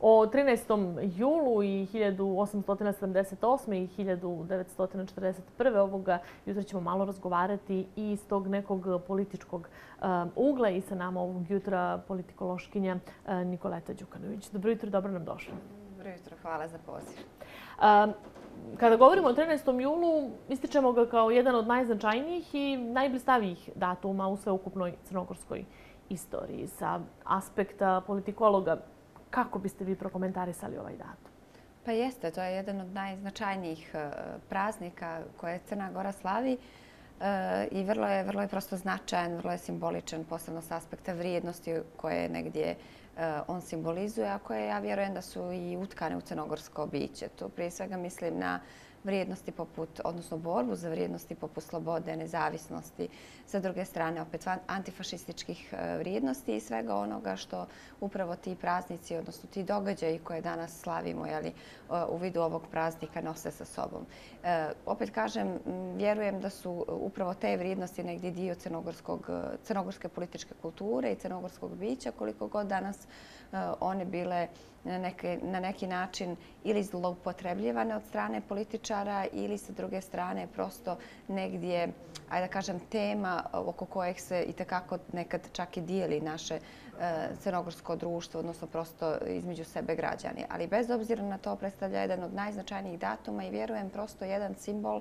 O 13. julu i 1878. i 1941. ovoga jutra ćemo malo razgovarati i iz tog nekog političkog ugla i sa nama ovog jutra politikološkinja Nikoleta Đukanović. Dobro jutro, dobro nam došli. Dobro jutro, hvala za poziv. Kada govorimo o 13. julu, ističemo ga kao jedan od najznačajnijih i najblistavijih datuma u sveukupnoj crnogorskoj istoriji. Sa aspekta politikologa, kako biste vi prokomentarisali ovaj datum? Pa jeste, to je jedan od najznačajnijih praznika koje Crna Gora slavi i vrlo je prosto značajan, vrlo je simboličan, posebno s aspekta vrijednosti koje negdje on simbolizuje, a koje ja vjerujem da su i utkane u crnogorsko biće. Tu prije svega mislim na vrijednosti poput, odnosno borbu za vrijednosti poput slobode, nezavisnosti, sa druge strane opet antifašističkih vrijednosti i svega onoga što upravo ti praznici, odnosno ti događaji koje danas slavimo u vidu ovog praznika nose sa sobom. Opet kažem, vjerujem da su upravo te vrijednosti negdje dio crnogorske političke kulture i crnogorskog bića, koliko god danas one bile na neki način ili zloupotrebljivane od strane političara ili sa druge strane prosto negdje, ajde da kažem, tema oko kojeg se itekako nekad čak i dijeli naše crnogorsko društvo, odnosno prosto između sebe građani. Ali bez obzira na to predstavlja jedan od najznačajnijih datuma i vjerujem prosto jedan simbol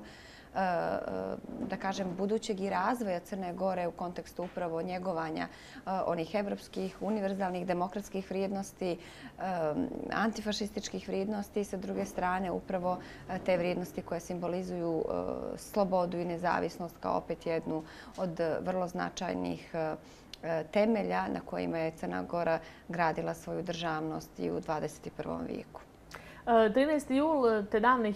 da kažem, budućeg i razvoja Crne Gore u kontekstu upravo njegovanja onih evropskih, univerzalnih, demokratskih vrijednosti, antifašističkih vrijednosti i sa druge strane upravo te vrijednosti koje simbolizuju slobodu i nezavisnost kao opet jednu od vrlo značajnih temelja na kojima je Crna Gora gradila svoju državnost i u 21. vijeku. 13. jul te davne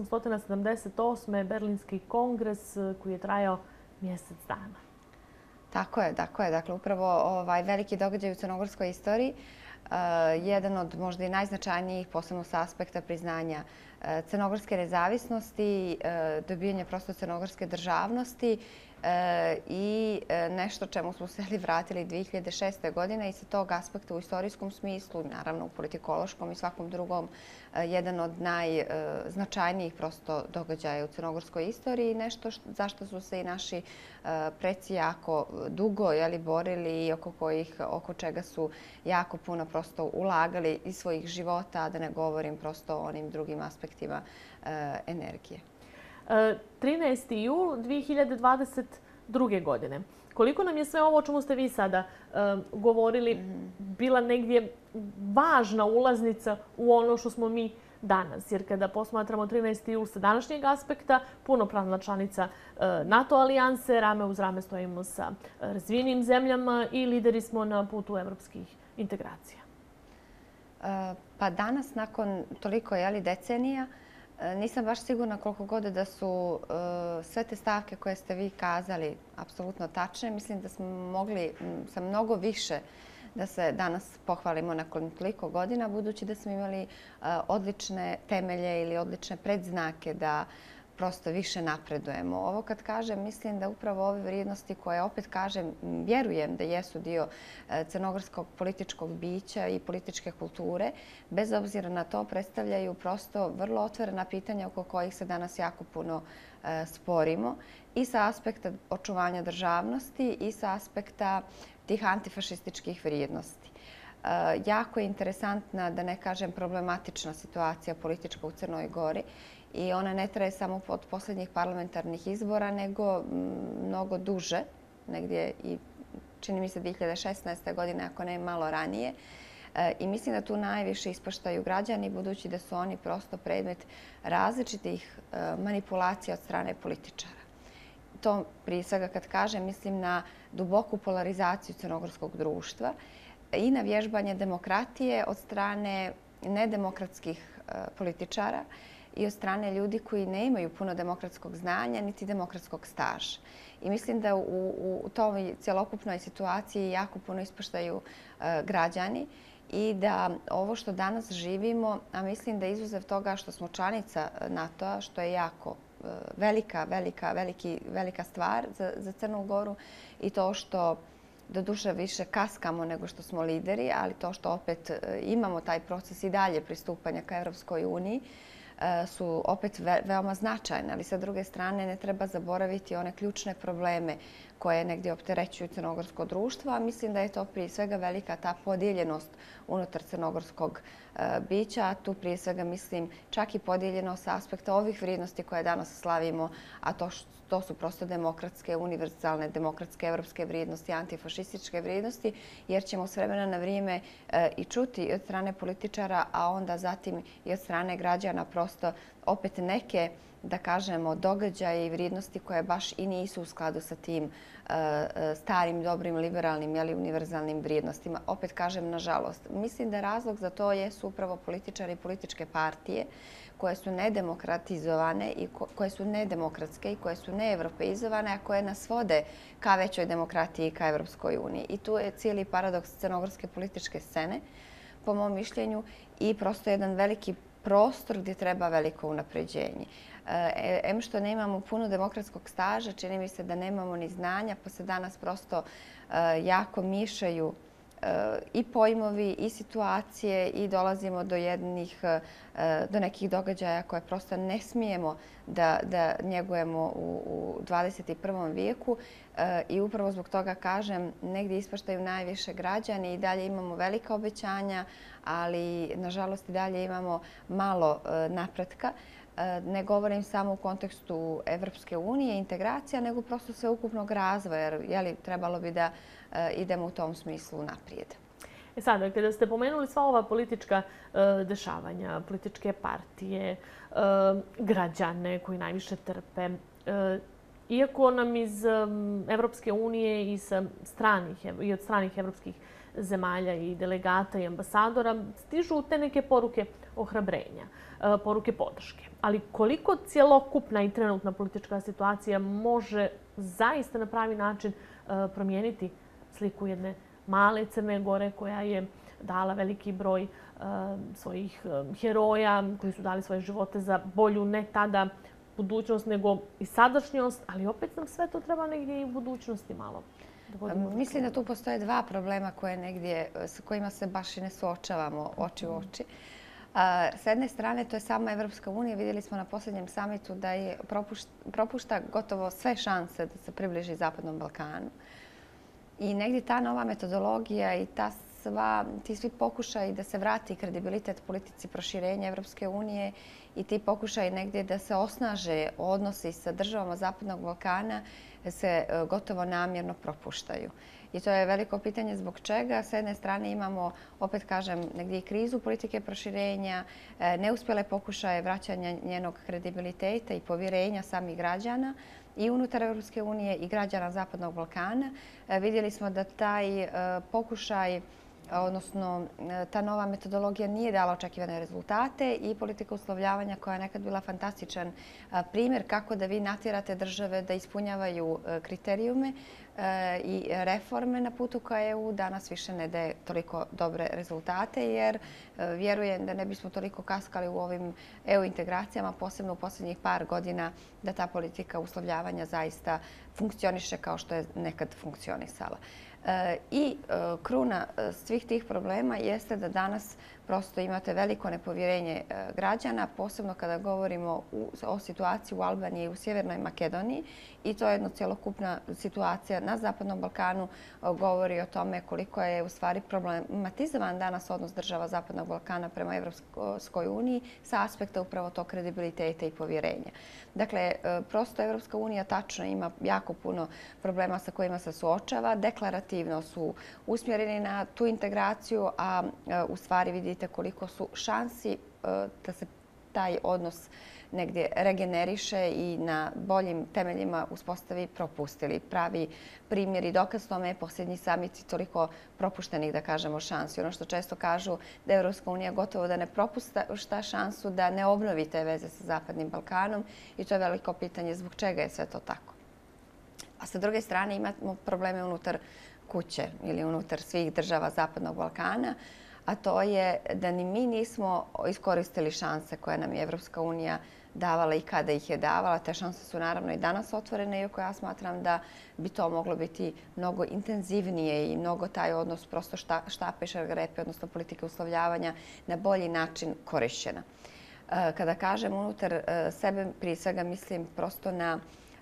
1878. Berlinski kongres koji je trajao mjesec dana. Tako je. Dakle, upravo veliki događaj u crnogorskoj istoriji. Jedan od možda i najznačajnijih, posebno sa aspekta priznanja crnogorske nezavisnosti, dobijanje prosto crnogorske državnosti i nešto čemu smo se vratili 2006. godine i sa tog aspekta u istorijskom smislu, naravno u politikološkom i svakom drugom, jedan od najznačajnijih prosto događaja u crnogorskoj istoriji, nešto zašto su se i naši preci jako dugo borili i oko čega su jako puno prosto ulagali iz svojih života, a da ne govorim prosto o onim drugim aspektima energije. 13. jul 2022. godine. Koliko nam je sve ovo o čemu ste vi sada govorili bila negdje važna ulaznica u ono što smo mi danas? Jer kada posmatramo 13. jul sa današnjeg aspekta, punopravna članica NATO alijanse, rame uz rame stojimo sa razvijenim zemljama i lideri smo na putu evropskih integracija. Pa danas, nakon toliko decenija, nisam baš sigurna koliko god da su sve te stavke koje ste vi kazali apsolutno tačne. Mislim da smo mogli sa mnogo više da se danas pohvalimo nakon toliko godina, budući da smo imali odlične temelje ili odlične predznake da prosto više napredujemo. Ovo kad kažem, mislim da upravo ove vrijednosti koje, opet kažem, vjerujem da jesu dio crnogorskog političkog bića i političke kulture, bez obzira na to predstavljaju prosto vrlo otvorena pitanja oko kojih se danas jako puno sporimo i sa aspekta očuvanja državnosti i sa aspekta tih antifašističkih vrijednosti. Jako je interesantna, da ne kažem problematična situacija politička u Crnoj Gori i ona ne traje samo od posljednjih parlamentarnih izbora, nego mnogo duže, negdje i čini mi se 2016. godine, ako ne malo ranije. I mislim da tu najviše ispaštaju građani, budući da su oni prosto predmet različitih manipulacija od strane političara. To prije svega kad kažem, mislim na duboku polarizaciju crnogorskog društva i na vježbanje demokratije od strane nedemokratskih političara i od strane ljudi koji ne imaju puno demokratskog znanja niti demokratskog staža. I mislim da u toj cjelokupnoj situaciji jako puno ispaštaju građani i da ovo što danas živimo, a mislim da izuzev toga što smo članica NATO-a, što je jako velika stvar za Crnu Goru i to što doduše više kaskamo nego što smo lideri, ali to što opet imamo taj proces i dalje pristupanja ka Evropskoj uniji su opet veoma značajne. Ali sa druge strane ne treba zaboraviti one ključne probleme koje negdje opterećuju crnogorsko društvo, a mislim da je to prije svega velika ta podijeljenost unutar crnogorskog bića. Tu prije svega mislim čak i podijeljenost sa aspekta ovih vrijednosti koje danas slavimo, a to su prosto demokratske, univerzalne, demokratske, evropske vrijednosti, antifašističke vrijednosti, jer ćemo s vremena na vrijeme i čuti od strane političara, a onda zatim i od strane građana prosto opet neke, da kažemo, događaje i vrijednosti koje baš i nisu u skladu sa tim starim, dobrim, liberalnim ili univerzalnim vrijednostima. Opet kažem, nažalost. Mislim da razlog za to jesu upravo političari i političke partije koje su nedemokratizovane i koje su nedemokratske i koje su neevropeizovane, a koje nas vode ka većoj demokratiji i ka Evropskoj uniji. I tu je cijeli paradoks crnogorske političke scene, po mom mišljenju, i prosto jedan veliki prostor gdje treba veliko unapređenje. Em što nemamo puno demokratskog staža, čini mi se da nemamo ni znanja, pa se danas prosto jako miješaju i pojmovi i situacije i dolazimo do nekih događaja koje prosto ne smijemo da njegujemo u 21. vijeku i upravo zbog toga kažem negdje ispaštaju najviše građani i dalje imamo velika obećanja, ali nažalost i dalje imamo malo napretka. Ne govorim samo u kontekstu Evropske unije, integracija, nego prosto sveukupnog razvoja, jer trebalo bi da idemo u tom smislu naprijed. Sada, kada ste pomenuli sva ova politička dešavanja, političke partije, građane koji najviše trpe, iako nam iz Evropske unije i od stranih evropskih zemalja i delegata i ambasadora stižu te neke poruke ohrabrenja, poruke podrške. Ali koliko cjelokupna i trenutna politička situacija može zaista na pravi način promijeniti sliku jedne male Crne Gore koja je dala veliki broj svojih heroja koji su dali svoje živote za bolju ne tada budućnost nego i sadašnjost, ali opet nam sve to treba negdje i u budućnosti malo. Mislim da tu postoje dva problema s kojima se baš i ne suočavamo oči u oči. S jedne strane, to je sama Evropska unija. Vidjeli smo na posljednjem samitu da je propušta gotovo sve šanse da se približi Zapadnom Balkanu. I negdje ta nova metodologija i ti svi pokušaji da se vrati kredibilitet politici proširenja Evropske unije i ti pokušaji negdje da se osnaže odnosi sa državama Zapadnog Balkana se gotovo namjerno propuštaju. I to je veliko pitanje zbog čega. S jedne strane imamo, opet kažem, negdje i krizu politike proširenja, neuspjele pokušaje vraćanja njenog kredibiliteta i povjerenja samih građana i unutar Evropske unije i građana Zapadnog Balkana. Vidjeli smo da taj pokušaj, odnosno ta nova metodologija nije dala očekivane rezultate i politika uslovljavanja koja je nekad bila fantastičan primjer kako da vi natjerate države da ispunjavaju kriterijume i reforme na putu ka EU danas više ne daje toliko dobre rezultate jer vjerujem da ne bismo toliko kaskali u ovim EU integracijama, posebno u posljednjih par godina da ta politika uslovljavanja zaista funkcioniše kao što je nekad funkcionisala. I kruna svih tih problema jeste da danas prosto imate veliko nepovjerenje građana, posebno kada govorimo o situaciji u Albaniji i u Sjevernoj Makedoniji. I to je jedna cjelokupna situacija na Zapadnom Balkanu. Govori o tome koliko je u stvari problematizovan danas odnos država Zapadnog Balkana prema Evropskoj uniji sa aspekta upravo tog kredibiliteta i povjerenja. Dakle, prosto Evropska unija tačno ima jako puno problema sa kojima se suočava. Deklarativno su usmjereni na tu integraciju, a u stvari vidite koliko su šansi da se taj odnos negdje regeneriše i na boljim temeljima uspostavi propustili. Pravi primjer i dokaz tome je posljednji samit i toliko propuštenih, da kažemo, šansi. Ono što često kažu da Evropska unija gotovo da ne propušta šansu da ne obnovi te veze sa Zapadnim Balkanom i to je veliko pitanje zbog čega je sve to tako. A sa druge strane imamo probleme unutar kuće ili unutar svih država Zapadnog Balkana, a to je da ni mi nismo iskoristili šanse koje nam je Evropska unija davala i kada ih je davala. Te šanse su naravno i danas otvorene, iako ja smatram da bi to moglo biti mnogo intenzivnije i mnogo taj odnos prosto štape i šargarepe, odnosno politike uslovljavanja, na bolji način korišćena. Kada kažem unutar sebe, prije svega mislim prosto na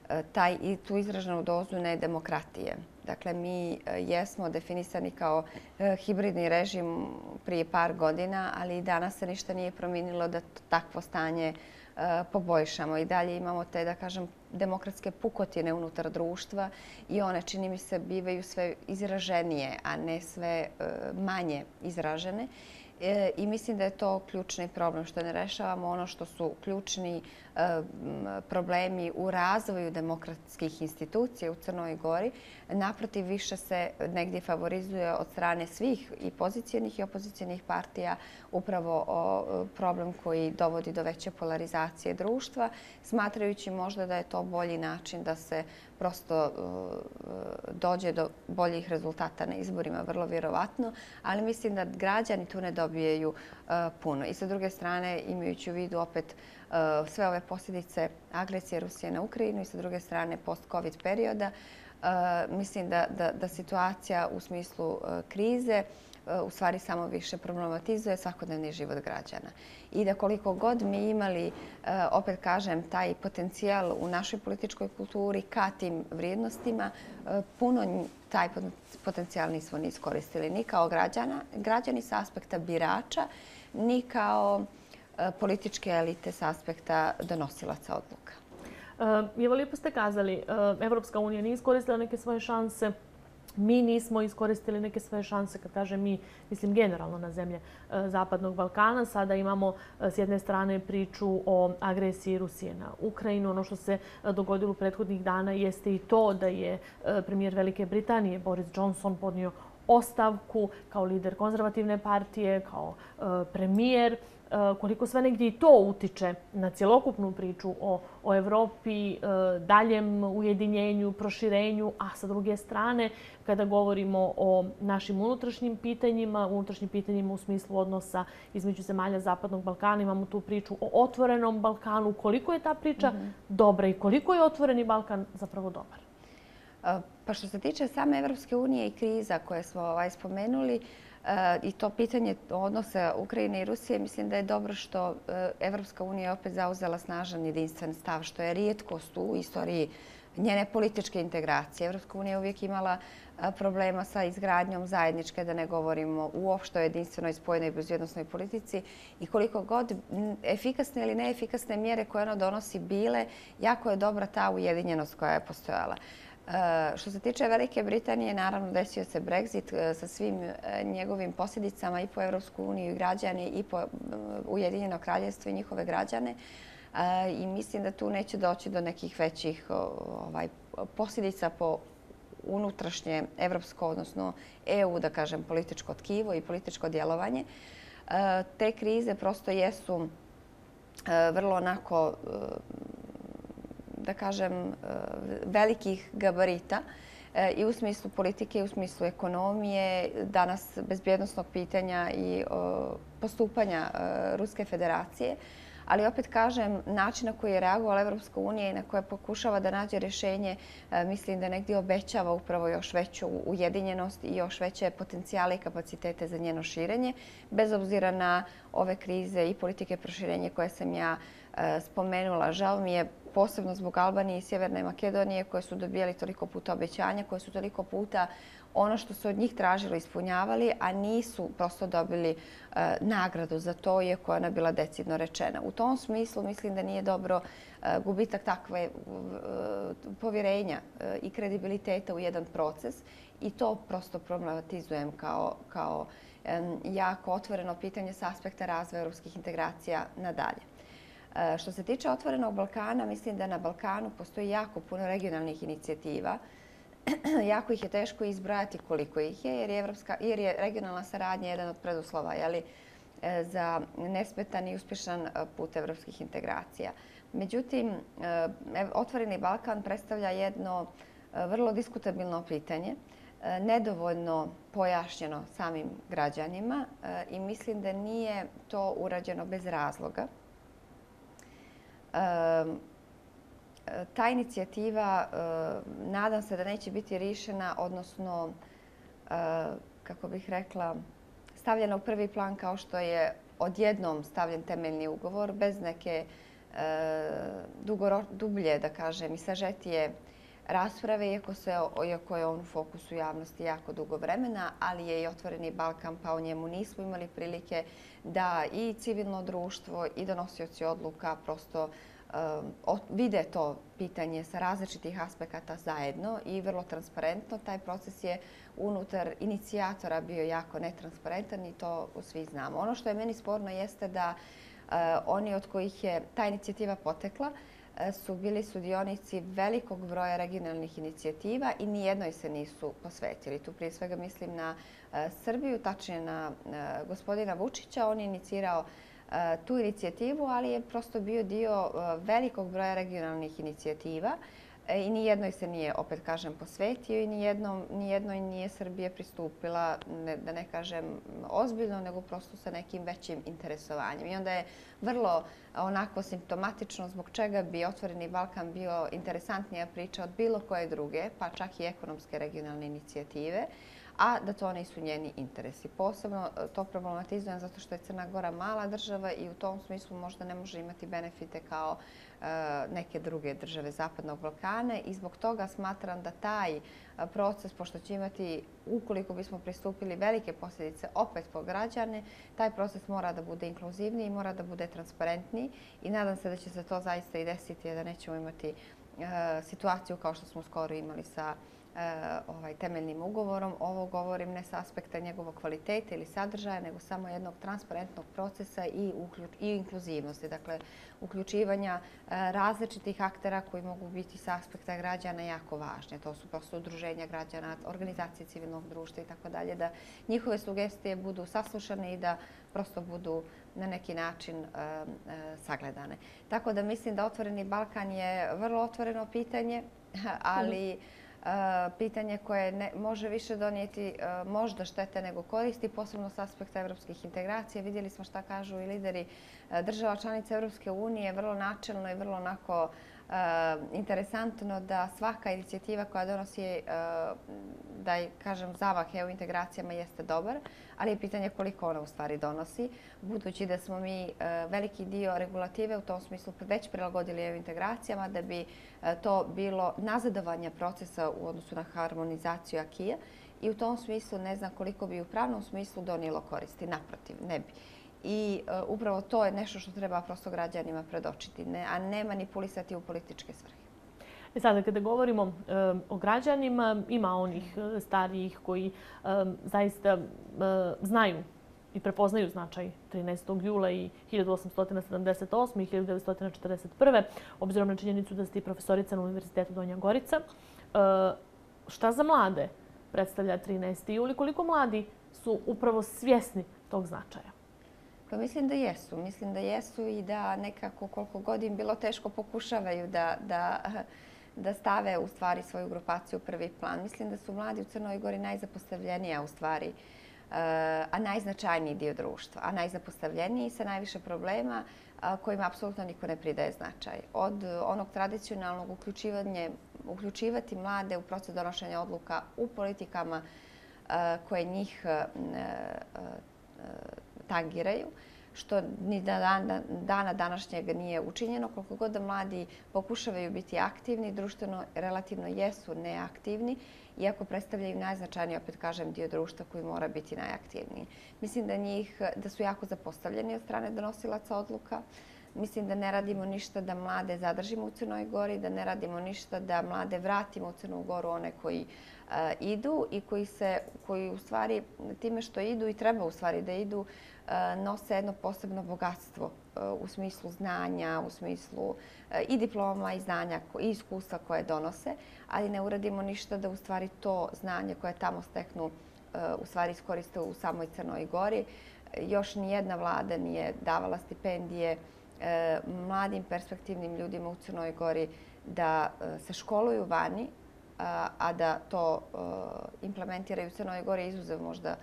tu izraženu dozu nedemokratije. Dakle, mi jesmo definisani kao hibridni režim prije par godina, ali i danas se ništa nije promijenilo da takvo stanje poboljšamo. I dalje imamo te, da kažem, demokratske pukotine unutar društva i one, čini mi se, bivaju sve izraženije, a ne sve manje izražene. I mislim da je to ključni problem, što ne rešavamo ono što su ključni problemi u razvoju demokratskih institucija u Crnoj Gori. Naprotiv, više se negdje favorizuje od strane svih i pozicionih i opozicijonih partija upravo problem koji dovodi do veće polarizacije društva, smatrajući možda da je to bolji način da se prosto dođe do boljih rezultata na izborima, vrlo vjerovatno, ali mislim da građani tu ne dobijaju puno. I sa druge strane, imajući u vidu opet sve ove posljedice agresije Rusije na Ukrajinu i sa druge strane post-covid perioda, mislim da situacija u smislu krize u stvari samo više problematizuje svakodnevni život građana. I da koliko god mi imali, opet kažem, taj potencijal u našoj političkoj kulturi ka tim vrijednostima, puno taj potencijal nismo ni iskoristili ni kao građani sa aspekta birača, ni kao političke elite s aspekta donosilaca odluka. Evo, lijepo ste kazali, Evropska unija nije iskoristila neke svoje šanse, mi nismo iskoristili neke svoje šanse, kad kažem mi, mislim generalno na zemlje Zapadnog Balkana. Sada imamo s jedne strane priču o agresiji Rusije na Ukrajinu. Ono što se dogodilo u prethodnih dana jeste i to da je premijer Velike Britanije Boris Johnson podnio ostavku kao lider konzervativne partije, kao premijer. Koliko sve negdje i to utiče na cjelokupnu priču o Evropi, daljem ujedinjenju, proširenju, a sa druge strane, kada govorimo o našim unutrašnjim pitanjima u smislu odnosa između zemalja Zapadnog Balkana, imamo tu priču o otvorenom Balkanu. Koliko je ta priča dobra i koliko je otvoreni Balkan zapravo dobar? Pa što se tiče same Evropske unije i kriza koje smo spomenuli, i to pitanje odnosa Ukrajine i Rusije, mislim da je dobro što Evropska unija opet zauzela snažan jedinstven stav, što je rijetkost u istoriji njene političke integracije. Evropska unija je uvijek imala problema sa izgradnjom zajedničke, da ne govorimo uopšte o jedinstvenoj spojenoj i bezbjednosnoj politici. I koliko god efikasne ili neefikasne mjere koje ona donosi bile, jako je dobra ta ujedinjenost koja je postojala. Što se tiče Velike Britanije, naravno desio se Brexit sa svim njegovim posljedicama i po Evropsku uniju i građane i po Ujedinjeno kraljevstvo i njihove građane. I mislim da tu neće doći do nekih većih posljedica po unutrašnje evropsko, odnosno EU, da kažem, političko tkivo i političko djelovanje. Te krize prosto jesu vrlo onako, da kažem, velikih gabarita i u smislu politike i u smislu ekonomije, danas bezbjednosnog pitanja i postupanja Ruske federacije. Ali opet kažem, način na koji je reagovala Evropska unija i na koje pokušava da nađe rješenje, mislim da negdje obećava upravo još veću ujedinjenost i još veće potencijale i kapacitete za njeno širenje, bez obzira na ove krize i politike proširenja koje sam ja spomenula. Žao mi je posebno zbog Albanije i Sjeverne Makedonije koje su dobijali toliko puta obećanja, koje su toliko puta ono što su od njih tražili ispunjavali, a nisu prosto dobili nagradu za to, iako je ona bila decidno rečena. U tom smislu mislim da nije dobro gubitak takve povjerenja i kredibiliteta u jedan proces i to prosto problematizujem kao jako otvoreno pitanje s aspekta razvoja europskih integracija nadalje. Što se tiče Otvorenog Balkana, mislim da na Balkanu postoji jako puno regionalnih inicijativa. Jako ih je teško izbrojati koliko ih je, jer je regionalna saradnja jedan od preduslova za nesmetan i uspješan put evropskih integracija. Međutim, Otvoreni Balkan predstavlja jedno vrlo diskutabilno pitanje, nedovoljno pojašnjeno samim građanima i mislim da nije to urađeno bez razloga. Ta inicijativa, nadam se da neće biti riješena, odnosno, kako bih rekla, stavljena u prvi plan kao što je odjednom stavljen temeljni ugovor, bez neke dublje, da kažem, i sažetije rasprave, iako je on u fokusu javnosti jako dugo vremena, ali je i Otvoreni Balkan, pa o njemu nismo imali prilike da i civilno društvo i donosioci odluka prosto vide to pitanje sa različitih aspekata zajedno i vrlo transparentno. Taj proces je unutar inicijatora bio jako netransparentan i to svi znamo. Ono što je meni sporno jeste da oni od kojih je ta inicijativa potekla su bili sudionici velikog broja regionalnih inicijativa i nijednoj se nisu posvetili. Tu prije svega mislim na Srbiju, tačnije na gospodina Vučića. On je inicirao tu inicijativu, ali je prosto bio dio velikog broja regionalnih inicijativa i nijednoj se nije, opet kažem, posvetio i nijednoj nije Srbija pristupila, da ne kažem ozbiljno, nego prosto sa nekim većim interesovanjem. I onda je vrlo onako simptomatično zbog čega bi Otvoreni Balkan bio interesantnija priča od bilo koje druge, pa čak i ekonomske regionalne inicijative, a da to nisu njeni interesi. Posebno to problematizujem zato što je Crna Gora mala država i u tom smislu možda ne može imati benefite kao neke druge države Zapadnog Balkana i zbog toga smatram da taj proces, pošto će imati, ukoliko bismo pristupili, velike posljedice opet po građane, taj proces mora da bude inkluzivniji i mora da bude transparentniji i nadam se da će se to zaista i desiti, da nećemo imati situaciju kao što smo skoro imali sa temeljnim ugovorom. Ovo govorim ne sa aspekta njegovog kvaliteta ili sadržaja, nego samo jednog transparentnog procesa i inkluzivnosti. Dakle, uključivanja različitih aktera koji mogu biti sa aspekta građana jako važne. To su prosto udruženja građana, organizacije civilnog društva i tako dalje, da njihove sugestije budu saslušane i da prosto budu na neki način sagledane. Tako da mislim da Otvoreni Balkan je vrlo otvoreno pitanje, ali pitanje koje može više donijeti možda štete nego koristi, posebno s aspekta evropskih integracija. Vidjeli smo šta kažu i lideri država članica Evropske unije, vrlo načelno i vrlo onako interesantno da svaka inicijativa koja donosi, da kažem, zamah EU integracijama jeste dobar, ali je pitanje koliko ona u stvari donosi, budući da smo mi veliki dio regulative u tom smislu već prilagodili EU integracijama da bi to bilo nazadovanje procesa u odnosu na harmonizaciju acquisa i u tom smislu ne znam koliko bi u pravnom smislu donijelo koristi. Naprotiv, ne bi. I upravo to je nešto što treba prosto građanima predočiti, a ne manipulisati u političke svrhe. Sada, kada govorimo o građanima, ima onih starijih koji zaista znaju i prepoznaju značaj 13. jula i 1878. i 1941. Obzirom na činjenicu da ste i profesorica na Univerzitetu Donja Gorica. Šta za mlade predstavlja 13. jul i koliko mladi su upravo svjesni tog značaja? Pa mislim da jesu. Mislim da jesu i da nekako koliko god im bilo teško pokušavaju da stave u stvari svoju grupaciju u prvi plan. Mislim da su mladi u Crnoj Gori najzapostavljenija u stvari, a najznačajniji dio društva, a najzapostavljeniji sa najviše problema kojima apsolutno niko ne pridaje značaj. Od onog tradicionalnog uključivati mlade u proces donošenja odluka u politikama koje njih tangiraju, što ni dana današnjeg nije učinjeno. Koliko god da mladi pokušavaju biti aktivni, društveno relativno jesu neaktivni, iako predstavljaju najznačajniji, opet kažem, dio društva koji mora biti najaktivniji. Mislim da su jako zapostavljeni od strane donosilaca odluka. Mislim da ne radimo ništa da mlade zadržimo u Crnoj Gori, da ne radimo ništa da mlade vratimo u Crnu Goru, one koji idu i koji u stvari time što idu i treba u stvari da idu, nose jedno posebno bogatstvo u smislu znanja, u smislu i diploma i znanja i iskustva koje donose, ali ne uradimo ništa da u stvari to znanje koje tamo steknu u stvari iskoriste u samoj Crnoj Gori. Još nijedna vlada nije davala stipendije mladim perspektivnim ljudima u Crnoj Gori da se školuju vani, a da to implementiraju u Crnoj Gori, izuzev možda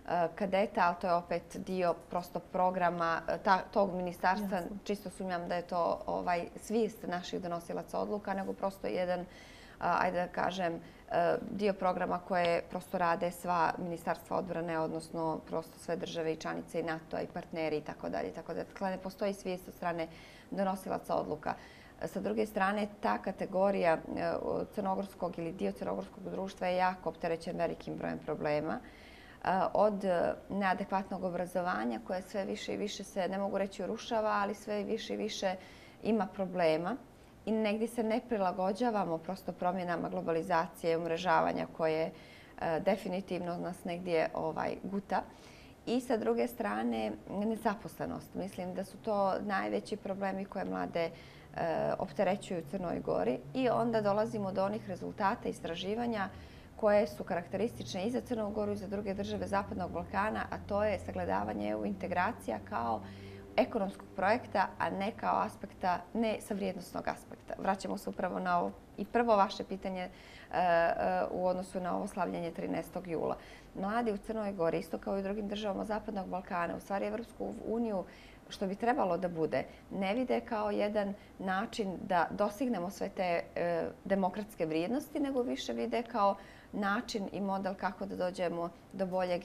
kadeta, ali to je opet dio prosto programa tog ministarstva. Čisto sumnjam da je to svijest naših donosilaca odluka, nego prosto jedan, ajde da kažem, dio programa koje prosto rade sva ministarstva odbrane, odnosno prosto sve države i članice i NATO i partneri i tako dalje. Dakle, ne postoji svijest od strane donosilaca odluka. Sa druge strane, ta kategorija crnogorskog ili dio crnogorskog društva je jako opterećen velikim brojem problema. Od neadekvatnog obrazovanja koje sve više i više se, ne mogu reći urušava, ali sve više i više ima problema i negdje se ne prilagođavamo prosto promjenama globalizacije i umrežavanja koje definitivno nas negdje guta. I sa druge strane, nezaposlenost. Mislim da su to najveći problemi koje mlade opterećuju u Crnoj Gori i onda dolazimo do onih rezultata istraživanja koje su karakteristične i za Crnu Goru i za druge države Zapadnog Balkana, a to je sagledavanje EU integracija kao ekonomskog projekta, a ne kao aspekta, ne sa vrijednosnog aspekta. Vraćamo se upravo na ovo i prvo vaše pitanje u odnosu na ovo slavljenje 13. jula. Mladi u Crnoj Gori, isto kao i u drugim državama Zapadnog Balkana, u stvari Evropsku uniju, što bi trebalo da bude, ne vide kao jedan način da dostignemo sve te demokratske vrijednosti, nego više vide kao način i model kako da dođemo do boljeg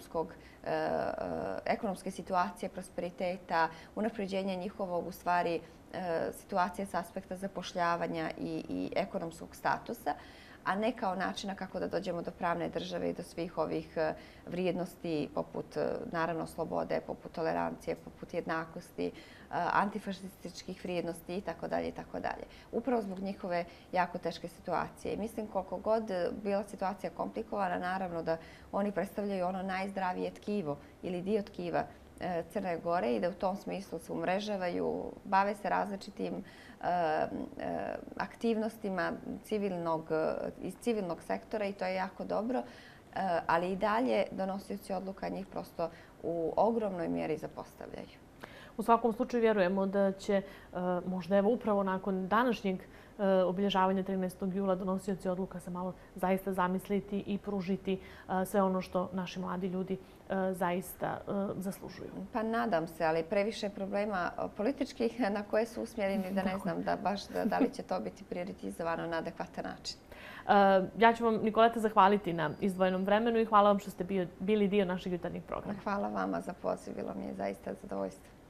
ekonomske situacije, prosperiteta, unapređenja njihovog u stvari situacije s aspekta zapošljavanja i ekonomskog statusa, a ne kao načina kako da dođemo do pravne države i do svih ovih vrijednosti poput, naravno, slobode, poput tolerancije, poput jednakosti, antifašističkih vrijednosti itd. Upravo zbog njihove jako teške situacije. I mislim koliko god bila situacija komplikovana, naravno da oni predstavljaju ono najzdravije tkivo ili dio tkiva Crne Gore i da u tom smislu se umrežavaju, bave se različitim aktivnostima iz civilnog sektora i to je jako dobro, ali i dalje donosioci odluka njih prosto u ogromnoj mjeri zapostavljaju. U svakom slučaju vjerujemo da će možda evo upravo nakon današnjeg obilježavanja 13. jula donosioci odluka se malo zaista zamisliti i pružiti sve ono što naši mladi ljudi zaista zaslužuju. Pa nadam se, ali previše problema političkih na koje su usmjereni da ne znam da li će to biti prioritizovano na adekvatan način. Ja ću vam, Nikoleta, zahvaliti na izdvojenom vremenu i hvala vam što ste bili dio našeg jutarnjeg programa. Hvala vama za poziv, bilo mi je zaista zadovoljstvo.